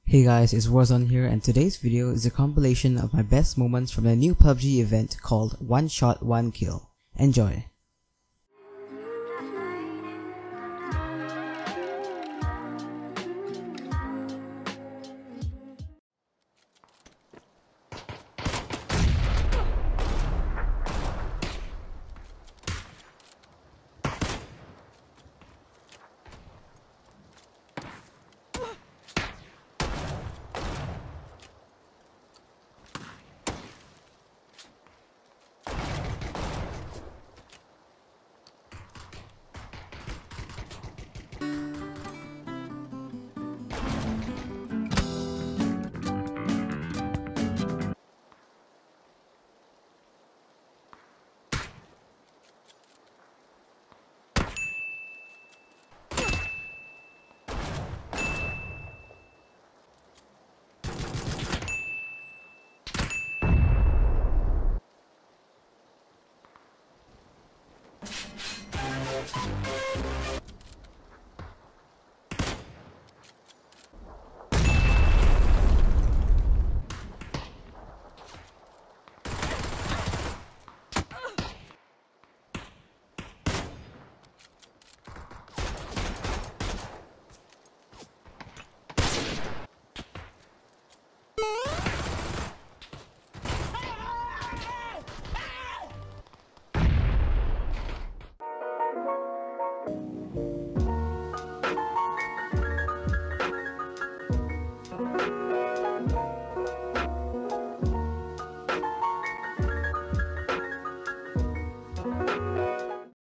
Hey guys, it's Warzone here, and today's video is a compilation of my best moments from the new PUBG event called One Shot One Kill. Enjoy!